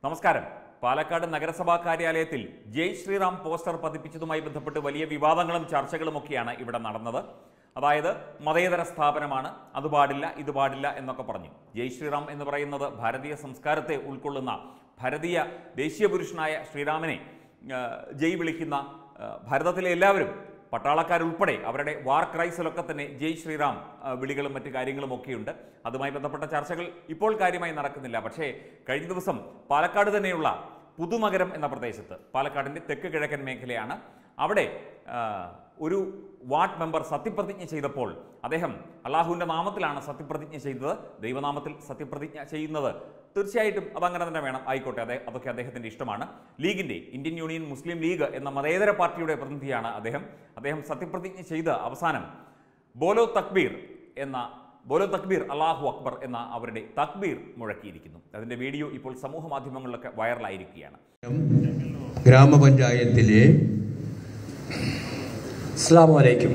നമസ്കാരം. പാലക്കാട് നഗരസഭാ കാര്യാലയത്തിൽ ജയ് ശ്രീറാം പോസ്റ്റർ പതിപ്പിച്ചതുമായി ബന്ധപ്പെട്ട് വലിയ വിവാദങ്ങളും ചർച്ചകളുമൊക്കെയാണ് ഇവിടെ നടന്നത്. അതായത് മതേതര സ്ഥാപനമാണ്, അത് പാടില്ല ഇത് പാടില്ല എന്നൊക്കെ പറഞ്ഞു. ജയ് ശ്രീറാം എന്ന് പറയുന്നത് ഭാരതീയ സംസ്കാരത്തെ ഉൾക്കൊള്ളുന്ന ഭാരതീയ ദേശീയ പുരുഷനായ ശ്രീരാമനെ ജയ് വിളിക്കുന്ന ഭാരതത്തിലെ എല്ലാവരും പട്ടാളക്കാരുൾപ്പെടെ അവരുടെ വാർ ക്രൈസിലൊക്കെ തന്നെ ജയ് ശ്രീറാം വിളികളും മറ്റു കാര്യങ്ങളും ഒക്കെയുണ്ട്. അതുമായി ബന്ധപ്പെട്ട ചർച്ചകൾ ഇപ്പോൾ കാര്യമായി നടക്കുന്നില്ല. പക്ഷേ കഴിഞ്ഞ ദിവസം പാലക്കാട് തന്നെയുള്ള പുതുനഗരം എന്ന പ്രദേശത്ത്, പാലക്കാടിൻ്റെ തെക്ക് കിഴക്കൻ മേഖലയാണ്, അവിടെ ഒരു വാർഡ് മെമ്പർ സത്യപ്രതിജ്ഞ ചെയ്തപ്പോൾ അദ്ദേഹം അള്ളാഹുവിൻ്റെ നാമത്തിലാണ് സത്യപ്രതിജ്ഞ ചെയ്തത്. ദൈവനാമത്തിൽ സത്യപ്രതിജ്ഞ ചെയ്യുന്നത് തീർച്ചയായിട്ടും അതങ്ങനെ തന്നെ വേണം, ആയിക്കോട്ടെ, അതൊക്കെ അദ്ദേഹത്തിൻ്റെ ഇഷ്ടമാണ്. ലീഗിൻ്റെ, ഇന്ത്യൻ യൂണിയൻ മുസ്ലിം ലീഗ് എന്ന മതേതര പാർട്ടിയുടെ പ്രതിനിധിയാണ് അദ്ദേഹം സത്യപ്രതിജ്ഞ ചെയ്ത് അവസാനം ബോലോ തക്ബീർ അല്ലാഹു അക്ബർ എന്ന അവരുടെ തക്ബീർ മുഴക്കിയിരിക്കുന്നു. അതിൻ്റെ വീഡിയോ ഇപ്പോൾ സമൂഹ മാധ്യമങ്ങളിലൊക്കെ വൈറലായിരിക്കുകയാണ്. ഗ്രാമപഞ്ചായത്തിലെ അസ്സലാമു അലൈക്കും.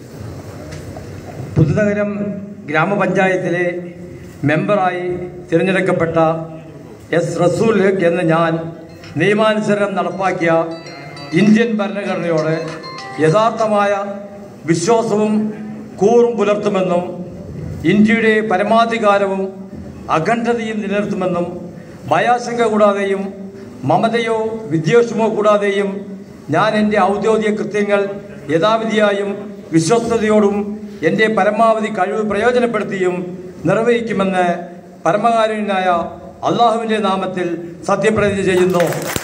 പുതുനഗരം ഗ്രാമപഞ്ചായത്തിലെ മെമ്പറായി തിരഞ്ഞെടുക്കപ്പെട്ട എസ് റസൂൽ എന്ന ഞാൻ നിയമാനുസരണം നടപ്പാക്കിയ ഇന്ത്യൻ ഭരണഘടനയോട് യഥാർത്ഥമായ വിശ്വാസവും കൂറും പുലർത്തുമെന്നും ഇന്ത്യയുടെ പരമാധികാരവും അഖണ്ഡതയും നിലനിർത്തുമെന്നും ഭയാശങ്ക കൂടാതെയും മമതയോ വിദ്വേഷമോ കൂടാതെയും ഞാൻ എൻ്റെ ഔദ്യോഗിക കൃത്യങ്ങൾ യഥാവിധിയായും വിശ്വസ്തയോടും എൻ്റെ പരമാവധി കഴിവ് പ്രയോജനപ്പെടുത്തിയും നിർവഹിക്കുമെന്ന് പരമകാരുണ്യനായ അള്ളാഹുവിൻ്റെ നാമത്തിൽ സത്യപ്രതിജ്ഞ ചെയ്യുന്നു.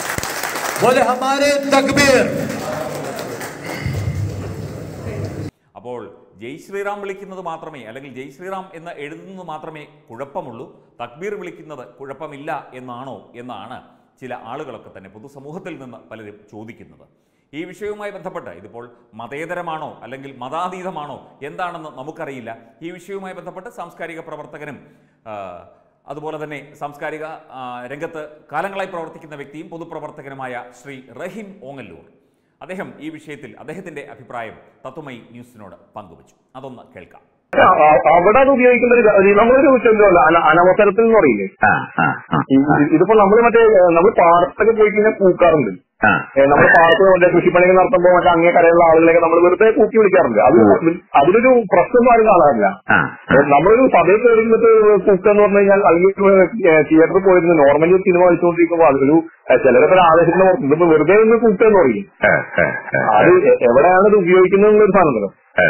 അപ്പോൾ ജയ് ശ്രീറാം വിളിക്കുന്നത് മാത്രമേ, അല്ലെങ്കിൽ ജയ് ശ്രീറാം എന്ന് എഴുതുന്നത് മാത്രമേ കുഴപ്പമുള്ളൂ, തക്ബീർ വിളിക്കുന്നത് കുഴപ്പമില്ല എന്നാണ് ചില ആളുകളൊക്കെ തന്നെ പൊതുസമൂഹത്തിൽ നിന്ന് പലരും ചോദിക്കുന്നത്. ഈ വിഷയവുമായി ബന്ധപ്പെട്ട് ഇതിപ്പോൾ മതേതരമാണോ അല്ലെങ്കിൽ മതാതീതമാണോ എന്താണെന്ന് നമുക്കറിയില്ല. ഈ വിഷയവുമായി ബന്ധപ്പെട്ട് സാംസ്കാരിക പ്രവർത്തകനും അതുപോലെ തന്നെ സാംസ്കാരിക രംഗത്ത് കാലങ്ങളായി പ്രവർത്തിക്കുന്ന വ്യക്തിയും പൊതുപ്രവർത്തകനുമായ ശ്രീ റഹീം ഓങ്ങല്ലൂർ, അദ്ദേഹം ഈ വിഷയത്തിൽ അദ്ദേഹത്തിൻ്റെ അഭിപ്രായം തത്വമയി ന്യൂസിനോട് പങ്കുവച്ചു. അതൊന്ന് കേൾക്കാം. അവിടെ അത് ഉപയോഗിക്കുന്ന നമ്മളൊരു ചൊല്ലോ അനവസരത്തിൽ എന്ന് പറയില്ലേ, ഇതിപ്പോ നമ്മൾ പാടത്തൊക്കെ പോയി കഴിഞ്ഞാൽ പൂക്കാറുണ്ട്. നമ്മൾ പാടത്ത് കൃഷിപ്പണികൾ നടത്തുമ്പോൾ മറ്റേ അങ്ങേ കരയുള്ള ആളുകളെയൊക്കെ നമ്മൾ വെറുതെ കൂക്കി വിളിക്കാറുണ്ട്. അതിലൊരു പ്രശ്നം ആരും കാണാറില്ല. നമ്മളൊരു സഭയിൽ കയറിയിട്ട് കൂക്കെന്ന് പറഞ്ഞു കഴിഞ്ഞാൽ, അല്ലെങ്കിൽ തിയേറ്ററിൽ പോയിരുന്നു നോർമലി ഒരു സിനിമ കളിച്ചുകൊണ്ടിരിക്കുമ്പോൾ അതൊരു ചിലരൊക്കെ ആവേശത്തിന് ഇതിപ്പോ വെറുതെ ഒന്ന് കൂക്കെന്ന് പറയും. അത് എവിടെയാണ് ഇത് ഉപയോഗിക്കുന്നത് എന്നുള്ളൊരു സാധനം.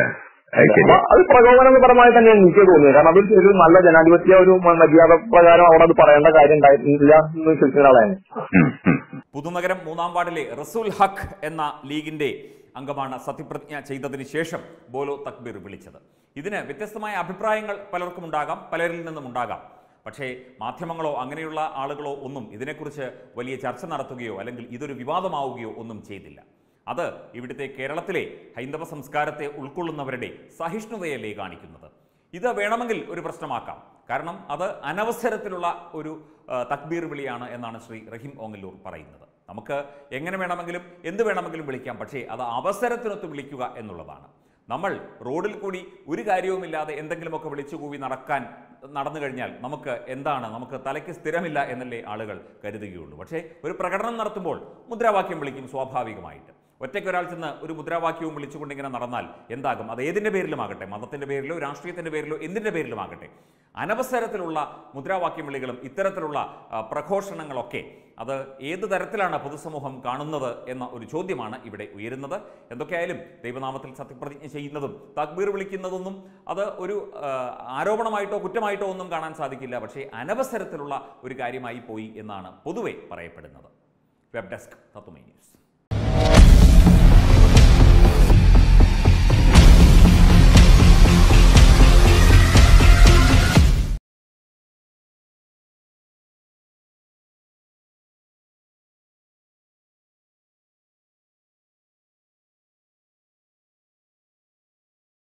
അത് പ്രകോപനപരമായി തന്നെയാണ് എനിക്ക് തോന്നുന്നത്. കാരണം അത് ഒരു നല്ല ജനാധിപത്യ ഒരു മര്യാദ പ്രകാരം അവിടെ അത് പറയേണ്ട കാര്യം ഉണ്ടായിട്ടില്ല എന്ന് വിശ്വസിക്കുന്ന ആളാണ്. പുതുനഗരം 3-ാം വാർഡിലെ റസൂൽ ഹക്ക് എന്ന ലീഗിന്റെ അംഗമാണ് സത്യപ്രതിജ്ഞ ചെയ്തതിന് ശേഷം ബോലോ തക്ബീർ വിളിച്ചത്. ഇതിന് വ്യത്യസ്തമായ അഭിപ്രായങ്ങൾ പലർക്കും ഉണ്ടാകാം, പലരിൽ നിന്നും ഉണ്ടാകാം. പക്ഷേ മാധ്യമങ്ങളോ അങ്ങനെയുള്ള ആളുകളോ ഒന്നും ഇതിനെക്കുറിച്ച് വലിയ ചർച്ച നടത്തുകയോ അല്ലെങ്കിൽ ഇതൊരു വിവാദമാവുകയോ ഒന്നും ചെയ്തില്ല. അത് ഇവിടുത്തെ കേരളത്തിലെ ഹൈന്ദവ സംസ്കാരത്തെ ഉൾക്കൊള്ളുന്നവരുടെ സഹിഷ്ണുതയല്ലേ കാണിക്കുന്നത്. ഇത് വേണമെങ്കിൽ ഒരു പ്രശ്നമാക്കാം, കാരണം അത് അനവസരത്തിലുള്ള ഒരു തക്ബീർ വിളിയാണ് എന്നാണ് ശ്രീ റഹീം ഓങ്ങല്ലൂർ പറയുന്നത്. നമുക്ക് എങ്ങനെ വേണമെങ്കിലും എന്ത് വേണമെങ്കിലും വിളിക്കാം, പക്ഷേ അത് അവസരത്തിനൊത്ത് വിളിക്കുക എന്നുള്ളതാണ്. നമ്മൾ റോഡിൽ കൂടി ഒരു കാര്യവുമില്ലാതെ എന്തെങ്കിലുമൊക്കെ വിളിച്ചുകൂവി നടന്നു കഴിഞ്ഞാൽ നമുക്ക് തലയ്ക്ക് സ്ഥിരമില്ല എന്നല്ലേ ആളുകൾ കരുതുകയുള്ളൂ. പക്ഷേ ഒരു പ്രകടനം നടത്തുമ്പോൾ മുദ്രാവാക്യം വിളിക്കും സ്വാഭാവികമായിട്ട്. ഒറ്റയ്ക്കൊരാൾ ചെന്ന് ഒരു മുദ്രാവാക്യവും വിളിച്ചുകൊണ്ടിങ്ങനെ നടന്നാൽ എന്താകും? അത് ഏതിൻ്റെ പേരിലുമാകട്ടെ, മതത്തിൻ്റെ പേരിലോ രാഷ്ട്രീയത്തിൻ്റെ പേരിലോ എന്തിൻ്റെ പേരിലുമാകട്ടെ, അനവസരത്തിലുള്ള മുദ്രാവാക്യം വിളികളും ഇത്തരത്തിലുള്ള പ്രഘോഷണങ്ങളൊക്കെ അത് ഏത് തരത്തിലാണ് പൊതുസമൂഹം കാണുന്നത് എന്ന ഒരു ചോദ്യമാണ് ഇവിടെ ഉയരുന്നത്. എന്തൊക്കെയായാലും ദൈവനാമത്തിൽ സത്യപ്രതിജ്ഞ ചെയ്യുന്നതും തക്ബീർ വിളിക്കുന്നതൊന്നും അത് ഒരു ആരോപണമായിട്ടോ കുറ്റമായിട്ടോ ഒന്നും കാണാൻ സാധിക്കില്ല. പക്ഷേ അനവസരത്തിലുള്ള ഒരു കാര്യമായി പോയി എന്നാണ് പൊതുവെ പറയപ്പെടുന്നത്. Web desk Tatwamayi news.